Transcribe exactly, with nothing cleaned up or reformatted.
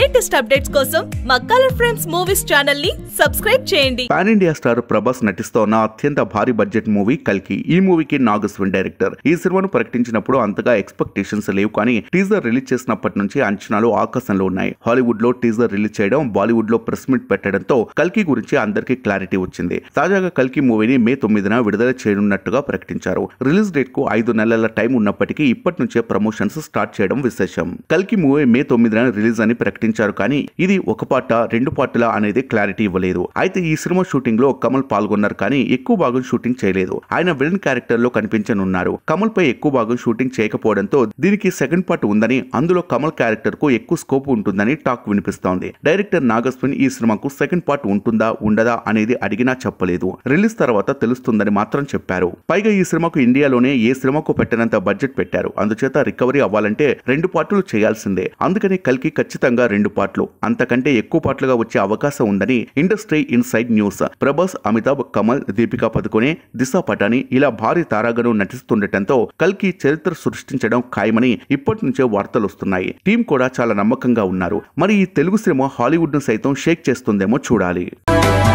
Latest updates కోసం మా colour friends movies channel ని సబ్స్క్రైబ్ చేయండి. పాన్ ఇండియా స్టార్ ప్రభాస్ నటిస్తోన్న అత్యంత భారీ బడ్జెట్ మూవీ కల్కి. ఈ మూవీకి నాగస్విన్ డైరెక్టర్. ఈ సినిమాను ప్రకటించినప్పుడు అంతగా ఎక్స్పెక్టేషన్స్ లేవు, కానీ టీజర్ రిలీజ్ చేసినప్పటి నుంచి అంచనాలు ఆకాశంలో ఉన్నాయి. హాలీవుడ్ లో టీజర్ రిలీజ్ చేయడం, బాలీవుడ్ లో ప్రెస్ మీట్ పెట్టడంతో కల్కి గురించి అందరికీ క్లారిటీ వచ్చింది. తాజాగా కల్కి మూవీని మే తొమ్మిదిన విడుదల చేయనున్నట్టుగా ప్రకటించారు. రిలీజ్ డేట్ కు ఐదు నెలల టైం ఉన్నప్పటికీ ఇప్పటి నుంచే ప్రమోషన్స్ స్టార్ట్ చేయడం విశేషం. కల్కి మూవీ మే తొమ్మిదిన రిలీజ్ అని ప్రకటించారు, కానీ ఇది ఒక పాట రెండు పాటలా అనేది క్లారిటీ ఇవ్వలేదు. అయితే ఈ సినిమా షూటింగ్ లో కమల్ పాల్గొన్నారు, కానీ ఎక్కువ భాగం షూటింగ్ చేయలేదు. ఆయన విలన్ క్యారెక్టర్ లో కనిపించనున్నారు. కమల్ పై ఎక్కువ భాగం షూటింగ్ చేయకపోవడంతో దీనికి సెకండ్ పార్ట్ ఉందని, అందులో కమల్ క్యారెక్టర్ కు ఎక్కువ స్కోప్ ఉంటుందని టాక్ వినిపిస్తోంది. డైరెక్టర్ నాగస్విన్ ఈ సినిమాకు సెకండ్ పార్ట్ ఉంటుందా ఉండదా అనేది అడిగినా చెప్పలేదు. రిలీజ్ తర్వాత తెలుస్తుందని మాత్రం చెప్పారు. పైగా ఈ సినిమాకు ఇండియాలోనే ఏ సినిమాకు పెట్టినంత బడ్జెట్ పెట్టారు. అందుచేత రికవరీ అవ్వాలంటే రెండు పార్టులు చేయాల్సిందే. అందుకని కల్కి ఖచ్చితంగా రెండు పార్ట్లు, అంతకంటే ఎక్కువ పార్ట్లుగా వచ్చే అవకాశం ఉందని industry inside news. Prabhas, Amitabh, Kamal, Deepika Padukone, Disha Patani ఇలా భారీ తారాగణం నటిస్తుండటంతో కల్కి చరిత్ర సృష్టించడం ఖాయమని ఇప్పటి నుంచే వార్తలు వస్తున్నాయి. టీం కూడా చాలా నమ్మకంగా ఉన్నారు. మరి ఈ తెలుగు సినిమా హాలీవుడ్ ను సైతం షేక్ చేస్తుందేమో చూడాలి.